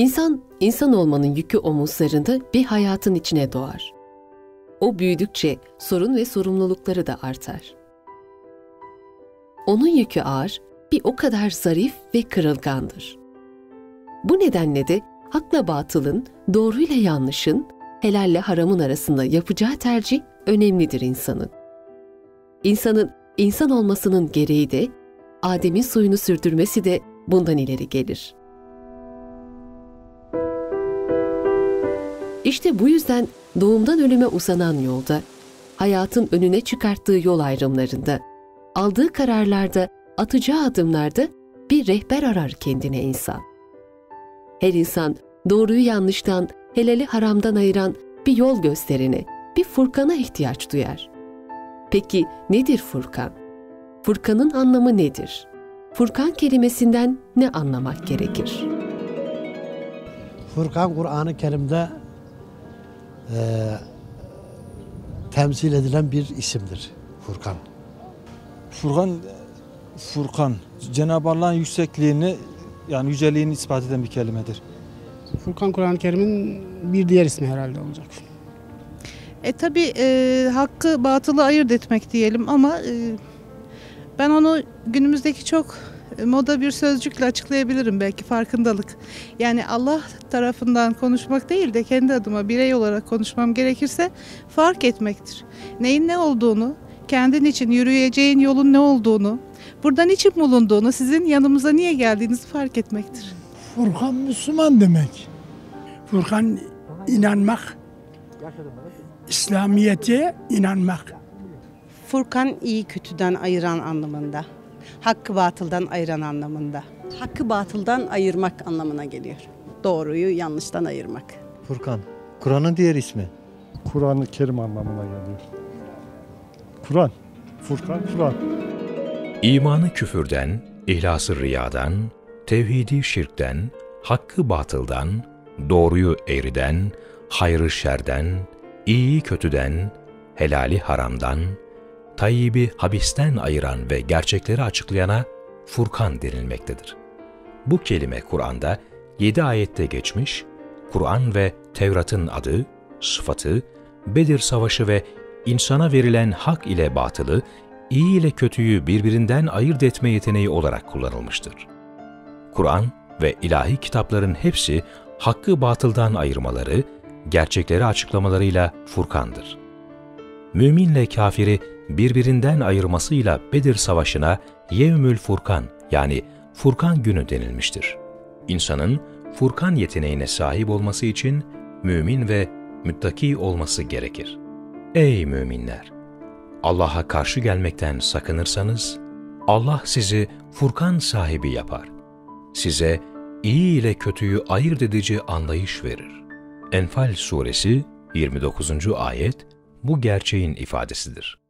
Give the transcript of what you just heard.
İnsan olmanın yükü omuzlarında bir hayatın içine doğar. O büyüdükçe sorun ve sorumlulukları da artar. Onun yükü ağır, bir o kadar zarif ve kırılgandır. Bu nedenle de hakla batılın, doğruyla yanlışın, helalle haramın arasında yapacağı tercih önemlidir insanın. İnsanın insan olmasının gereği de, Adem'in soyunu sürdürmesi de bundan ileri gelir. İşte bu yüzden doğumdan ölüme uzanan yolda, hayatın önüne çıkarttığı yol ayrımlarında, aldığı kararlarda, atacağı adımlarda bir rehber arar kendine insan. Her insan doğruyu yanlıştan, helali haramdan ayıran bir yol gösterene, bir Furkan'a ihtiyaç duyar. Peki nedir Furkan? Furkan'ın anlamı nedir? Furkan kelimesinden ne anlamak gerekir? Furkan, Kur'an-ı Kerim'de temsil edilen bir isimdir. Furkan. Furkan, Cenab-ı Allah'ın yüksekliğini, yani yüceliğini ispat eden bir kelimedir. Furkan, Kur'an-ı Kerim'in bir diğer ismi herhalde olacak. Tabii hakkı batılı ayırt etmek diyelim ama ben onu günümüzdeki çok moda bir sözcükle açıklayabilirim belki, farkındalık. Yani Allah tarafından konuşmak değil de kendi adıma birey olarak konuşmam gerekirse fark etmektir. Neyin ne olduğunu, kendin için yürüyeceğin yolun ne olduğunu, burada niçin bulunduğunu, sizin yanımıza niye geldiğinizi fark etmektir. Furkan Müslüman demek. Furkan inanmak, İslamiyet'e inanmak. Furkan iyi kötüden ayıran anlamında. Hakkı batıldan ayıran anlamında. Hakkı batıldan ayırmak anlamına geliyor. Doğruyu yanlıştan ayırmak. Furkan, Kur'an'ın diğer ismi. Kur'an-ı Kerim anlamına geliyor. Kur'an, Furkan, Kur'an. İmanı küfürden, ihlası riyadan, tevhidi şirkten, hakkı batıldan, doğruyu eğriden, hayrı şerden, iyiyi kötüden, helali haramdan, tayyibi habisten ayıran ve gerçekleri açıklayana Furkan denilmektedir. Bu kelime Kur'an'da 7 ayette geçmiş, Kur'an ve Tevrat'ın adı, sıfatı, Bedir Savaşı ve insana verilen hak ile batılı, iyi ile kötüyü birbirinden ayırt etme yeteneği olarak kullanılmıştır. Kur'an ve ilahi kitapların hepsi hakkı batıldan ayırmaları, gerçekleri açıklamalarıyla Furkan'dır. Müminle kafiri birbirinden ayırmasıyla Bedir Savaşı'na Yevmül Furkan, yani Furkan günü denilmiştir. İnsanın Furkan yeteneğine sahip olması için mümin ve müttaki olması gerekir. Ey müminler! Allah'a karşı gelmekten sakınırsanız, Allah sizi Furkan sahibi yapar. Size iyi ile kötüyü ayırt edici anlayış verir. Enfal suresi 29. ayet bu gerçeğin ifadesidir.